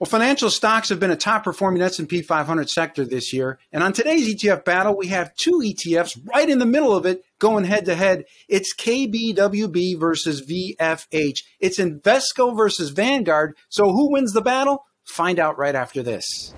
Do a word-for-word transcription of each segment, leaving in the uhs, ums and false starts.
Well, financial stocks have been a top-performing S and P five hundred sector this year. And on today's E T F battle, we have two E T Fs right in the middle of it going head-to-head. It's K B W B versus V F H. It's Invesco versus Vanguard. So who wins the battle? Find out right after this.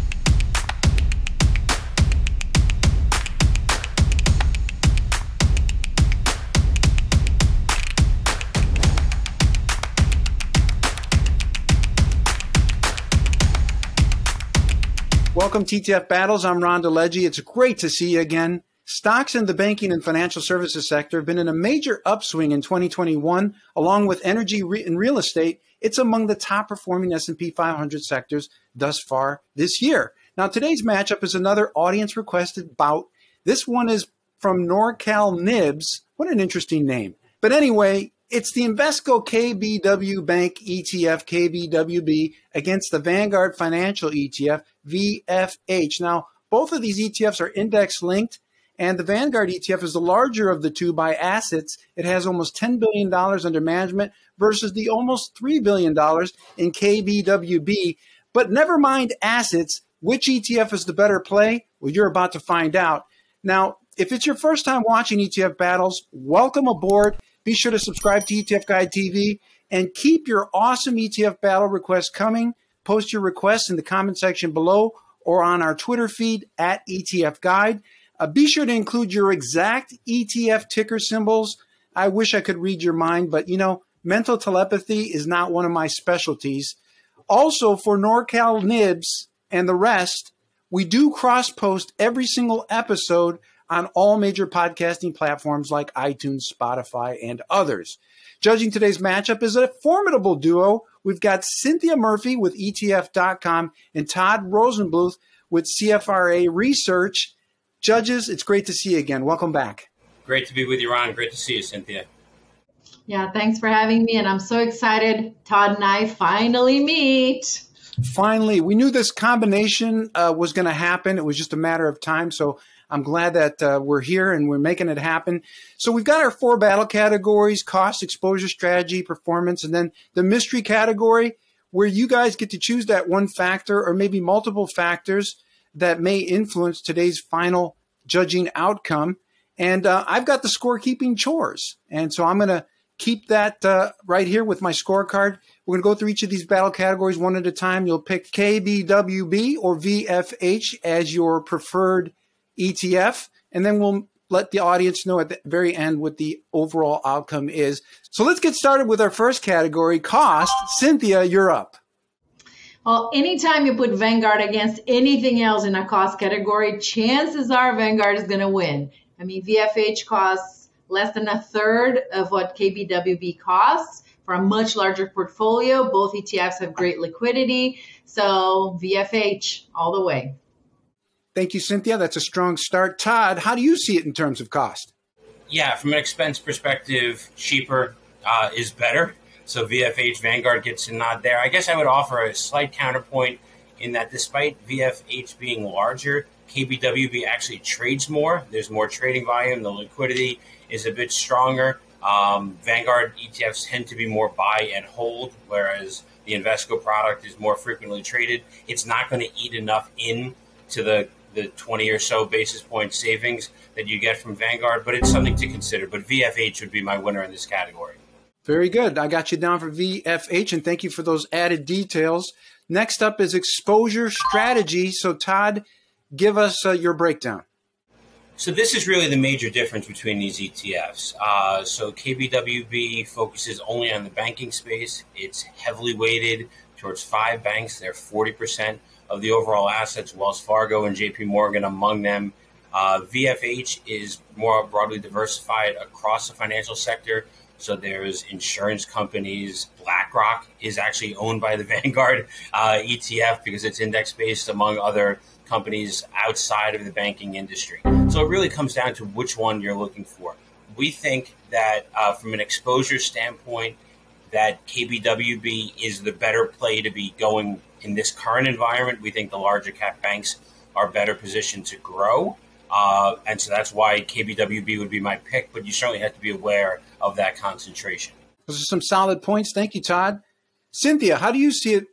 Welcome to E T F Battles. I'm Ron DeLegge. It's great to see you again. Stocks in the banking and financial services sector have been in a major upswing in twenty twenty-one, along with energy and real estate. It's among the top performing S and P five hundred sectors thus far this year. Now, today's matchup is another audience requested bout. This one is from NorCal Nibs. What an interesting name. But anyway, it's the Invesco K B W Bank E T F, K B W B, against the Vanguard Financial E T F, V F H. Now, both of these E T Fs are index linked, and the Vanguard E T F is the larger of the two by assets. It has almost ten billion dollars under management versus the almost three billion dollars in K B W B. But never mind assets. Which E T F is the better play? Well, you're about to find out. Now, if it's your first time watching E T F Battles, welcome aboard. Be sure to subscribe to E T F Guide T V and keep your awesome E T F battle requests coming. Post your requests in the comment section below or on our Twitter feed at E T F Guide. Uh, be sure to include your exact E T F ticker symbols. I wish I could read your mind, but you know, mental telepathy is not one of my specialties. Also, for NorCal Nibs and the rest, we do cross-post every single episode on all major podcasting platforms like iTunes, Spotify, and others. Judging today's matchup is a formidable duo. We've got Cynthia Murphy with E T F dot com and Todd Rosenbluth with C F R A Research. Judges, it's great to see you again. Welcome back. Great to be with you, Ron. Great to see you, Cynthia. Yeah, thanks for having me, and I'm so excited Todd and I finally meet. Finally, we knew this combination uh, was going to happen. It was just a matter of time, so I'm glad that uh, we're here and we're making it happen. So we've got our four battle categories: cost, exposure, strategy, performance, and then the mystery category, where you guys get to choose that one factor or maybe multiple factors that may influence today's final judging outcome. And uh, I've got the scorekeeping chores. And so I'm going to keep that uh, right here with my scorecard. We're going to go through each of these battle categories one at a time. You'll pick K B W B or V F H as your preferred E T F, and then we'll let the audience know at the very end what the overall outcome is. So let's get started with our first category, cost. Cynthia, you're up. Well, anytime you put Vanguard against anything else in a cost category, chances are Vanguard is going to win. I mean, V F H costs less than a third of what K B W B costs for a much larger portfolio. Both E T Fs have great liquidity, so V F H all the way. Thank you, Cynthia. That's a strong start. Todd, how do you see it in terms of cost? Yeah, from an expense perspective, cheaper uh, is better. So V F H, Vanguard gets a nod there. I guess I would offer a slight counterpoint in that despite V F H being larger, K B W B actually trades more. There's more trading volume. The liquidity is a bit stronger. Um, Vanguard E T Fs tend to be more buy and hold, whereas the Invesco product is more frequently traded. It's not going to eat enough in to the the twenty or so basis point savings that you get from Vanguard, but it's something to consider. But V F H would be my winner in this category. Very good. I got you down for V F H, and thank you for those added details. Next up is exposure strategy. So Todd, give us uh, your breakdown. So this is really the major difference between these E T Fs. Uh, so K B W B focuses only on the banking space. It's heavily weighted towards five banks. They're forty percent of the overall assets, Wells Fargo and J P Morgan among them. Uh, V F H is more broadly diversified across the financial sector. So there's insurance companies. BlackRock is actually owned by the Vanguard uh, E T F because it's index-based, among other companies outside of the banking industry. So it really comes down to which one you're looking for. We think that uh, from an exposure standpoint, that K B W B is the better play to be going in this current environment. We think the larger cap banks are better positioned to grow. Uh, and so that's why K B W B would be my pick, but you certainly have to be aware of that concentration. Those are some solid points. Thank you, Todd. Cynthia, how do you see it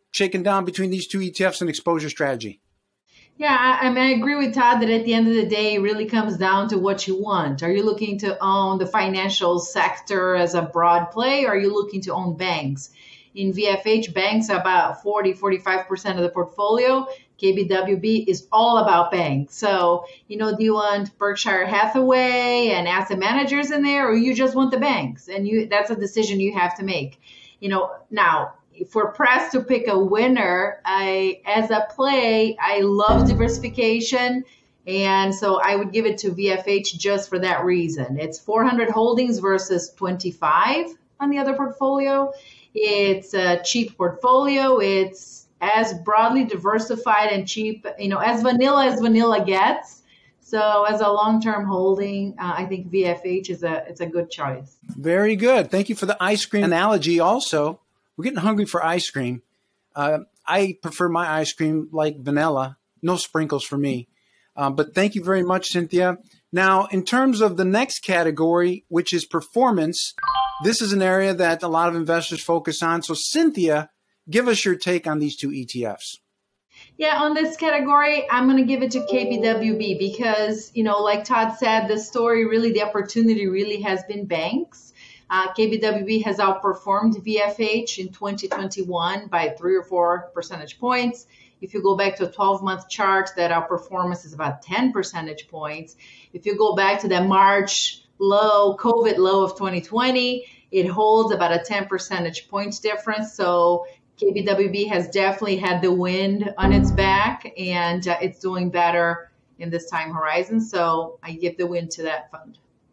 shaken down between these two E T Fs and exposure strategy? Yeah, I, I mean, I agree with Todd that at the end of the day, it really comes down to what you want. Are you looking to own the financial sector as a broad play, or are you looking to own banks? In V F H, banks are about forty, forty-five percent of the portfolio. K B W B is all about banks. So, you know, do you want Berkshire Hathaway and asset managers in there, or you just want the banks? And you that's a decision you have to make. You know, now, if we're pressed to pick a winner, I, as a play, I love diversification. And so I would give it to V F H just for that reason. It's four hundred holdings versus twenty-five on the other portfolio. It's a cheap portfolio. It's as broadly diversified and cheap, you know, as vanilla as vanilla gets. So as a long-term holding, uh, I think V F H is a it's a good choice. Very good. Thank you for the ice cream analogy also. We're getting hungry for ice cream. Uh, I prefer my ice cream like vanilla, no sprinkles for me. Um, but thank you very much, Cynthia. Now, in terms of the next category, which is performance, this is an area that a lot of investors focus on. So, Cynthia, give us your take on these two E T Fs. Yeah, on this category, I'm going to give it to K B W B because, you know, like Todd said, the story really, the opportunity really has been banks. Uh, K B W B has outperformed V F H in twenty twenty-one by three or four percentage points. If you go back to a twelve-month chart, that outperformance is about ten percentage points. If you go back to the March low, COVID low of twenty twenty, it holds about a ten percentage points difference. So K B W B has definitely had the wind on its back, and uh, it's doing better in this time horizon. So I give the win to that fund.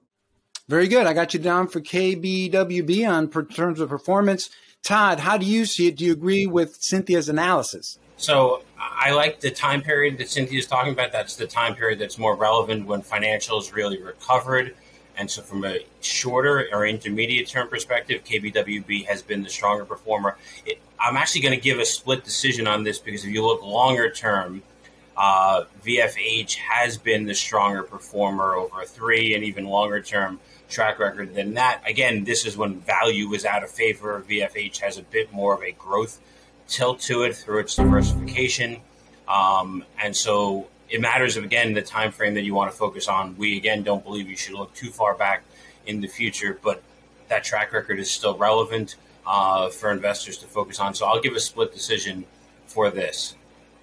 Very good. I got you down for K B W B on per terms of performance. Todd, how do you see it? Do you agree with Cynthia's analysis? So I like the time period that Cynthia is talking about. That's the time period that's more relevant when financials really recovered. And so from a shorter or intermediate term perspective, K B W B has been the stronger performer. It, I'm actually going to give a split decision on this because if you look longer term, uh, V F H has been the stronger performer over a three and even longer term track record than that. Again, this is when value is out of favor. V F H has a bit more of a growth tilt to it through its diversification. Um, and so it matters, again, the time frame that you want to focus on. We, again, don't believe you should look too far back in the future, but that track record is still relevant uh, for investors to focus on. So I'll give a split decision for this.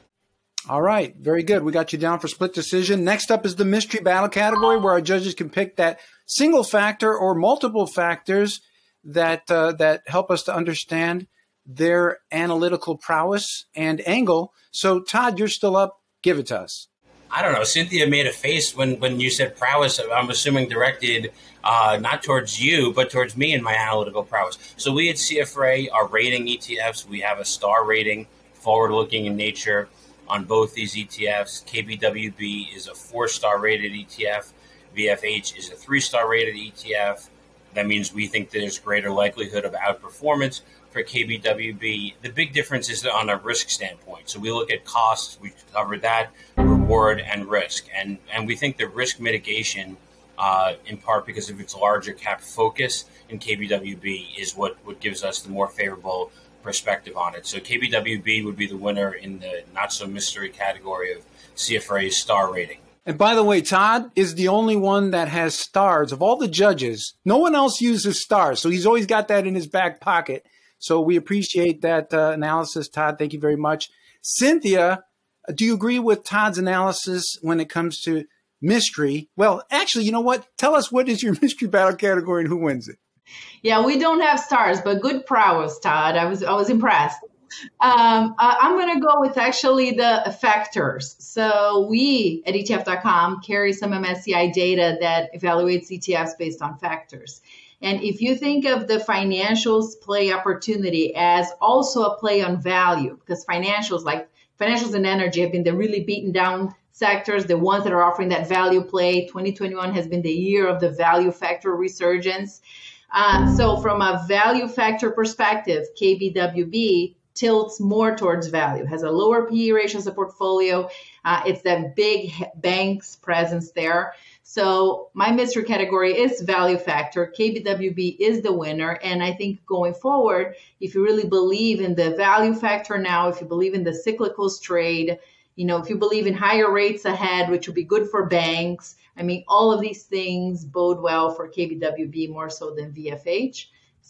All right. Very good. We got you down for split decision. Next up is the mystery battle category, where our judges can pick that single factor or multiple factors that uh, that help us to understand their analytical prowess and angle. So, Todd, you're still up. Give it to us. I don't know. Cynthia made a face when, when you said prowess. I'm assuming directed uh, not towards you, but towards me and my analytical prowess. So we at C F R A are rating E T Fs. We have a star rating, forward-looking in nature on both these E T Fs. K B W B is a four-star rated E T F. V F H is a three-star rated E T F. That means we think there's greater likelihood of outperformance for K B W B. The big difference is on a risk standpoint. So we look at costs, we covered that, reward, and risk. And and we think the risk mitigation, uh, in part because of its larger cap focus in K B W B, is what, what gives us the more favorable perspective on it. So K B W B would be the winner in the not-so-mystery category of C F R A's star rating. And by the way, Todd is the only one that has stars. Of all the judges, no one else uses stars. So he's always got that in his back pocket. So we appreciate that uh, analysis, Todd. Thank you very much. Cynthia, do you agree with Todd's analysis when it comes to mystery? Well, actually, you know what? Tell us, what is your mystery battle category and who wins it? Yeah, we don't have stars, but good prowess, Todd. I was I was impressed. Um, I, I'm going to go with actually the factors. So we at E T F dot com carry some M S C I data that evaluates E T Fs based on factors. And if you think of the financials play opportunity as also a play on value, because financials like financials and energy have been the really beaten down sectors, the ones that are offering that value play. twenty twenty-one has been the year of the value factor resurgence. Uh, so from a value factor perspective, K B W B tilts more towards value, has a lower P E ratio as a portfolio. Uh, it's that big banks presence there. So my mystery category is value factor. K B W B is the winner. And I think going forward, if you really believe in the value factor now, if you believe in the cyclicals trade, you know, if you believe in higher rates ahead, which will be good for banks, I mean, all of these things bode well for K B W B more so than V F H.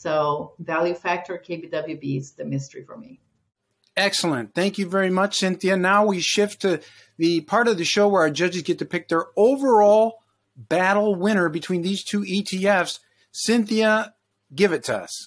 So value factor, K B W B is the mystery for me. Excellent. Thank you very much, Cynthia. Now we shift to the part of the show where our judges get to pick their overall battle winner between these two E T Fs. Cynthia, give it to us.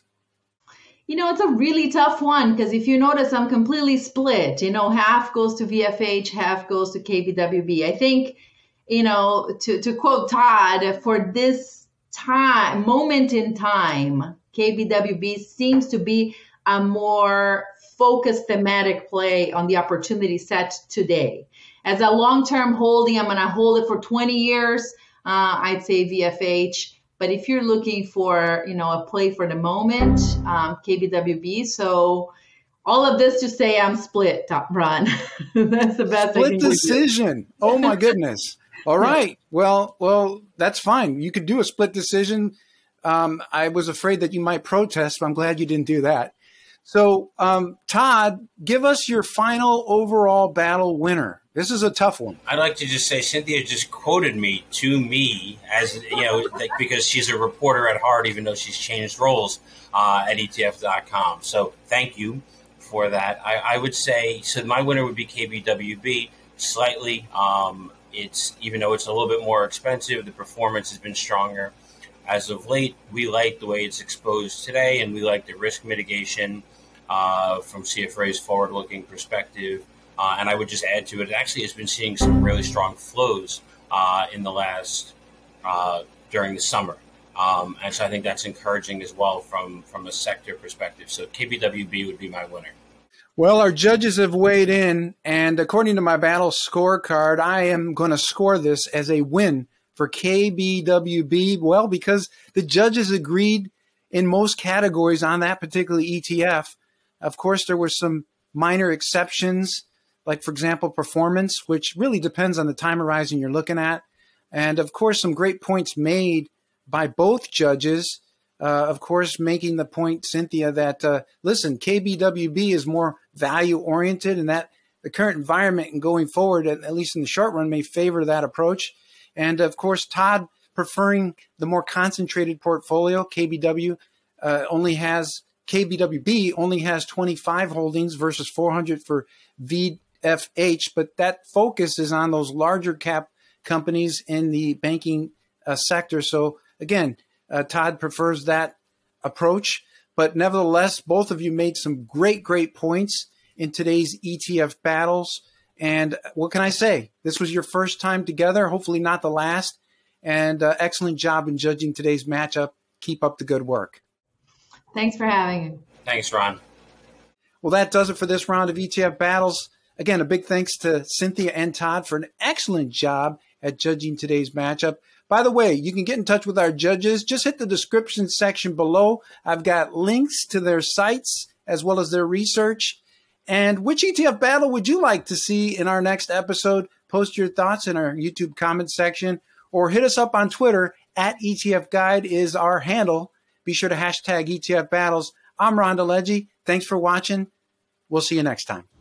You know, it's a really tough one because if you notice, I'm completely split. You know, half goes to V F H, half goes to K B W B. I think, you know, to, to quote Todd, for this time, moment in time, K B W B seems to be a more focused thematic play on the opportunity set today. As a long-term holding, I'm going to hold it for twenty years. Uh, I'd say V F H. But if you're looking for, you know, a play for the moment, um, K B W B. So all of this to say I'm split, Ron. That's the best split I can decision. Oh my goodness. All right. Well, well, that's fine. You could do a split decision. Um, I was afraid that you might protest, but I'm glad you didn't do that. So, um, Todd, give us your final overall battle winner. This is a tough one. I'd like to just say Cynthia just quoted me to me as, you know, like, because she's a reporter at heart, even though she's changed roles uh, at E T F dot com. So thank you for that. I, I would say, so my winner would be K B W B slightly. Um, it's even though it's a little bit more expensive, the performance has been stronger. As of late, we like the way it's exposed today, and we like the risk mitigation uh, from C F Ra's forward-looking perspective. Uh, and I would just add to it, it actually has been seeing some really strong flows uh, in the last, uh, during the summer. Um, and so I think that's encouraging as well from, from a sector perspective. So K B W B would be my winner. Well, our judges have weighed in, and according to my battle scorecard, I am going to score this as a win for K B W B. Well, because the judges agreed in most categories on that particular E T F. Of course, there were some minor exceptions, like, for example, performance, which really depends on the time horizon you're looking at. And, of course, some great points made by both judges. Uh, of course, making the point, Cynthia, that, uh, listen, K B W B is more value-oriented, and that the current environment and going forward, at least in the short run, may favor that approach. And, of course, Todd preferring the more concentrated portfolio. K B W uh, only has K B W B only has twenty-five holdings versus four hundred for V F H, but that focus is on those larger cap companies in the banking uh, sector. So, again, uh, Todd prefers that approach. But nevertheless, both of you made some great, great points in today's E T F battles. And what can I say? This was your first time together, hopefully not the last. And uh, excellent job in judging today's matchup. Keep up the good work. Thanks for having me. Thanks, Ron. Well, that does it for this round of E T F battles. Again, a big thanks to Cynthia and Todd for an excellent job at judging today's matchup. By the way, you can get in touch with our judges. Just hit the description section below. I've got links to their sites as well as their research. And which E T F battle would you like to see in our next episode? Post your thoughts in our YouTube comment section or hit us up on Twitter. At E T F Guide is our handle. Be sure to hashtag E T F battles. I'm Ron DeLegge. Thanks for watching. We'll see you next time.